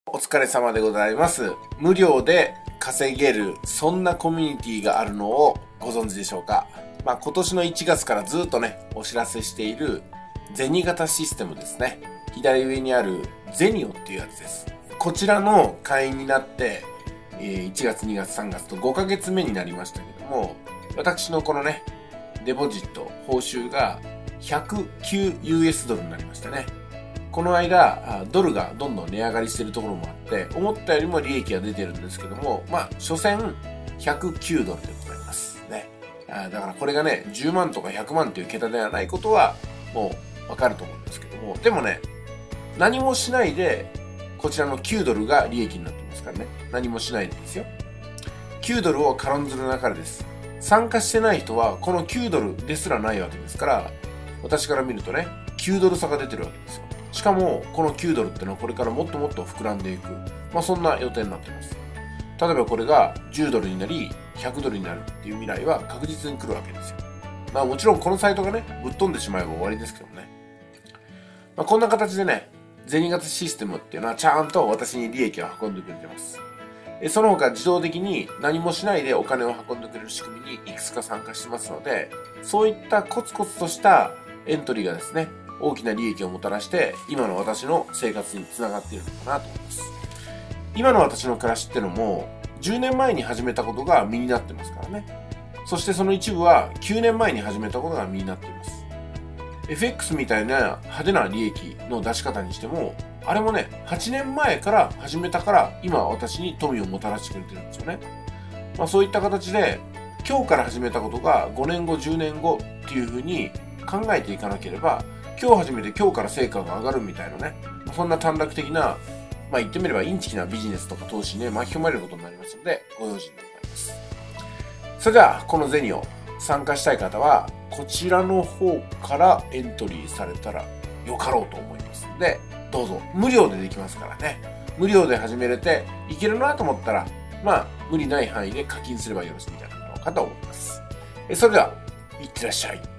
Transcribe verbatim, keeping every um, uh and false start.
お疲れ様でございます。無料で稼げる、そんなコミュニティがあるのをご存知でしょうか。まあ、今年のいちがつからずっとね、お知らせしている銭形システムですね。左上にあるゼニオっていうやつです。こちらの会員になって、いちがつ、にがつ、さんがつとごかげつめになりましたけども、私のこのね、デポジット、報酬がひゃくきゅうユーエス ドルになりましたね。この間、ドルがどんどん値上がりしているところもあって、思ったよりも利益が出てるんですけども、まあ、所詮ひゃくきゅうドルでございますね。だからこれがね、じゅうまんとかひゃくまんという桁ではないことは、もうわかると思うんですけども、でもね、何もしないで、こちらのきゅうドルが利益になってますからね。何もしないでですよ。きゅうドルを軽んずるなかれです。参加してない人は、このきゅうドルですらないわけですから、私から見るとね、きゅうドル差が出てるわけですよ。しかも、このきゅうドルってのはこれからもっともっと膨らんでいく。まあそんな予定になってます。例えばこれがじゅうドルになり、ひゃくドルになるっていう未来は確実に来るわけですよ。まあもちろんこのサイトがね、ぶっ飛んでしまえば終わりですけどね。まあこんな形でね、銭形システムっていうのはちゃんと私に利益を運んでくれてます。その他自動的に何もしないでお金を運んでくれる仕組みにいくつか参加してますので、そういったコツコツとしたエントリーがですね、大きな利益をもたらして、今の私の生活につながっているのかなと思います。今の私の暮らしってのも、じゅうねんまえに始めたことが身になってますからね。そしてその一部はきゅうねんまえに始めたことが身になっています。エフエックス みたいな派手な利益の出し方にしても、あれもね、はちねんまえから始めたから、今私に富をもたらしてくれてるんですよね。まあそういった形で、今日から始めたことがごねんご、じゅうねんごっていうふうに考えていかなければ、今日始めて今日から成果が上がるみたいなね、そんな短絡的な、まあ言ってみればインチキなビジネスとか投資に、ね、巻き込まれることになりますので、ご用心でございます。それでは、このゼニオ参加したい方は、こちらの方からエントリーされたらよかろうと思いますので、どうぞ、無料でできますからね。無料で始めれていけるなと思ったら、まあ、無理ない範囲で課金すればよろしいんじゃないかと思います。それでは、いってらっしゃい。